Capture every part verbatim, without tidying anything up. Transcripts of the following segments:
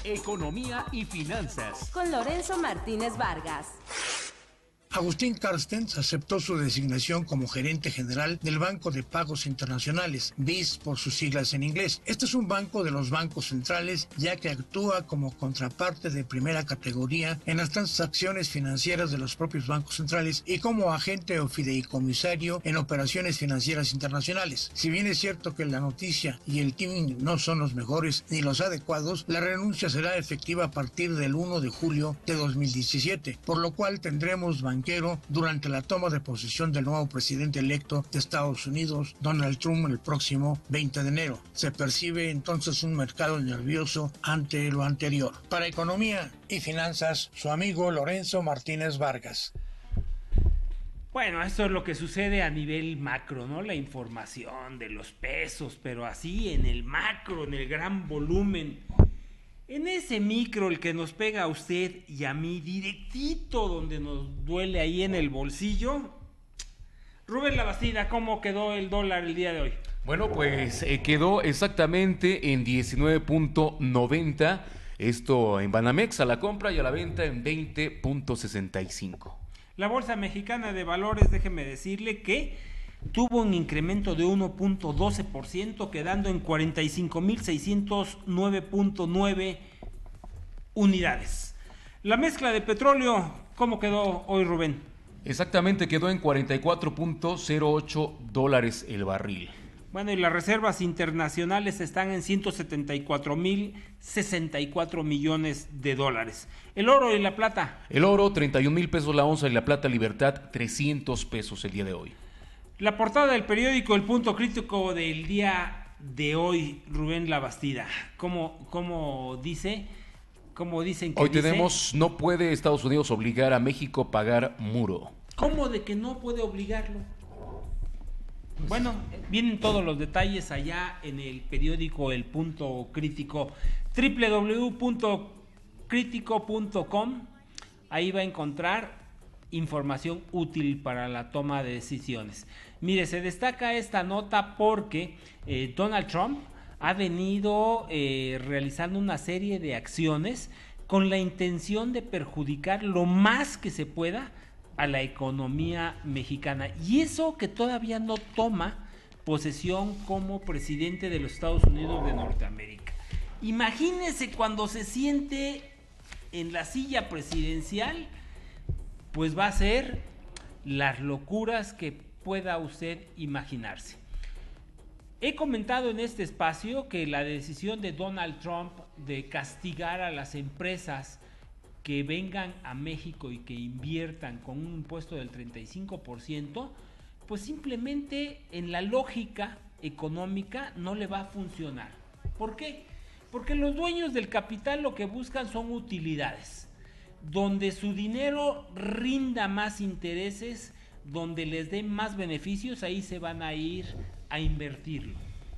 Economía y finanzas. Con Lorenzo Martínez Vargas. Agustín Carstens aceptó su designación como gerente general del Banco de Pagos Internacionales, B I S por sus siglas en inglés. Este es un banco de los bancos centrales, ya que actúa como contraparte de primera categoría en las transacciones financieras de los propios bancos centrales y como agente o fideicomisario en operaciones financieras internacionales. Si bien es cierto que la noticia y el timing no son los mejores ni los adecuados, la renuncia será efectiva a partir del primero de julio de dos mil diecisiete, por lo cual tendremos banquero durante la toma de posesión del nuevo presidente electo de Estados Unidos, Donald Trump, el próximo veinte de enero. Se percibe entonces un mercado nervioso ante lo anterior. Para Economía y Finanzas, su amigo Lorenzo Martínez Vargas. Bueno, esto es lo que sucede a nivel macro, ¿no? La información de los pesos, pero así en el macro, en el gran volumen. En ese micro, el que nos pega a usted y a mí directito, donde nos duele ahí en el bolsillo. Rubén Labastida, ¿cómo quedó el dólar el día de hoy? Bueno, pues eh, quedó exactamente en diecinueve punto noventa, esto en Banamex a la compra y a la venta en veinte punto sesenta y cinco. La Bolsa Mexicana de Valores, déjeme decirle que tuvo un incremento de uno punto doce por ciento, quedando en cuarenta y cinco mil seiscientos nueve punto nueve unidades. La mezcla de petróleo, ¿cómo quedó hoy, Rubén? Exactamente, quedó en cuarenta y cuatro punto cero ocho dólares el barril. Bueno, y las reservas internacionales están en ciento setenta y cuatro mil sesenta y cuatro millones de dólares. ¿El oro y la plata? El oro, treinta y un mil pesos la onza, y la plata Libertad, trescientos pesos el día de hoy. La portada del periódico El Punto Crítico del día de hoy, Rubén Labastida. ¿Cómo, cómo dice? ¿Cómo dicen que hoy dice? Tenemos, no puede Estados Unidos obligar a México a pagar muro. ¿Cómo de que no puede obligarlo? Bueno, vienen todos los detalles allá en el periódico El Punto Crítico, doble u doble u doble u punto crítico punto com. Ahí va a encontrar información útil para la toma de decisiones. Mire, se destaca esta nota porque eh, Donald Trump ha venido eh, realizando una serie de acciones con la intención de perjudicar lo más que se pueda a la economía mexicana, y eso que todavía no toma posesión como presidente de los Estados Unidos de Norteamérica. Imagínese cuando se siente en la silla presidencial, pues va a ser las locuras que pueda usted imaginarse. He comentado en este espacio que la decisión de Donald Trump de castigar a las empresas que vengan a México y que inviertan con un impuesto del treinta y cinco por ciento, pues simplemente en la lógica económica no le va a funcionar. ¿Por qué? Porque los dueños del capital lo que buscan son utilidades, donde su dinero rinda más intereses, donde les den más beneficios, ahí se van a ir a invertirlo.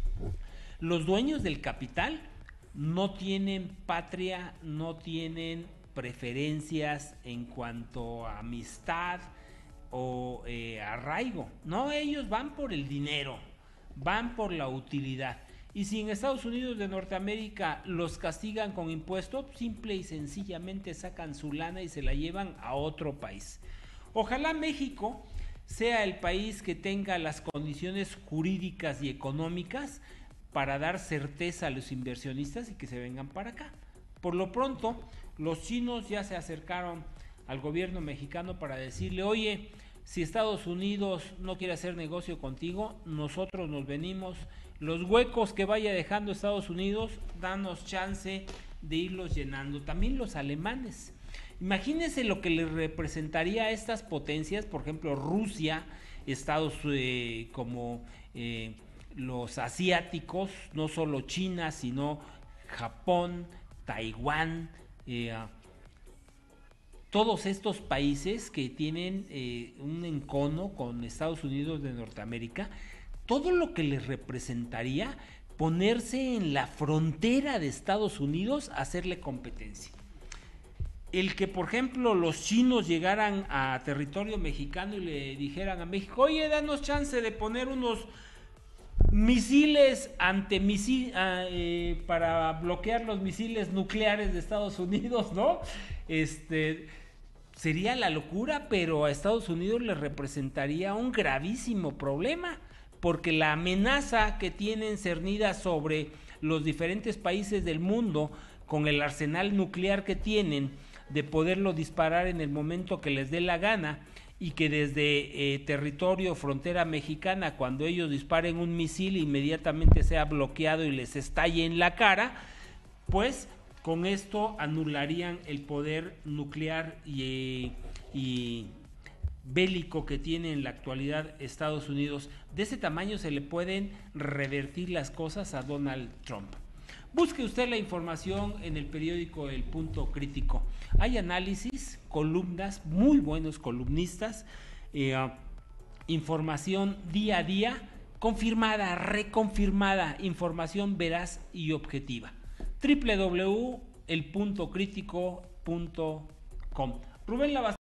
Los dueños del capital no tienen patria, no tienen preferencias en cuanto a amistad o eh, arraigo. No, ellos van por el dinero, van por la utilidad. Y si en Estados Unidos de Norteamérica los castigan con impuestos, simple y sencillamente sacan su lana y se la llevan a otro país. Ojalá México sea el país que tenga las condiciones jurídicas y económicas para dar certeza a los inversionistas y que se vengan para acá. Por lo pronto, los chinos ya se acercaron al gobierno mexicano para decirle: oye, si Estados Unidos no quiere hacer negocio contigo, nosotros nos venimos. Los huecos que vaya dejando Estados Unidos, danos chance de irlos llenando. También los alemanes. Imagínense lo que les representaría a estas potencias, por ejemplo Rusia, Estados eh, como eh, los asiáticos, no solo China, sino Japón, Taiwán, eh, todos estos países que tienen eh, un encono con Estados Unidos de Norteamérica, todo lo que les representaría ponerse en la frontera de Estados Unidos a hacerle competencia. El que, por ejemplo, los chinos llegaran a territorio mexicano y le dijeran a México: oye, danos chance de poner unos misiles ante misi- eh, para bloquear los misiles nucleares de Estados Unidos, ¿no? Este sería la locura, pero a Estados Unidos le representaría un gravísimo problema, porque la amenaza que tienen cernida sobre los diferentes países del mundo con el arsenal nuclear que tienen de poderlo disparar en el momento que les dé la gana, y que desde eh, territorio frontera mexicana, cuando ellos disparen un misil, inmediatamente sea bloqueado y les estalle en la cara, pues con esto anularían el poder nuclear y, y bélico que tiene en la actualidad Estados Unidos. De ese tamaño se le pueden revertir las cosas a Donald Trump. Busque usted la información en el periódico El Punto Crítico. Hay análisis, columnas, muy buenos columnistas, eh, información día a día, confirmada, reconfirmada, información veraz y objetiva. doble u doble u doble u punto el punto crítico punto com. Rubén Lavas.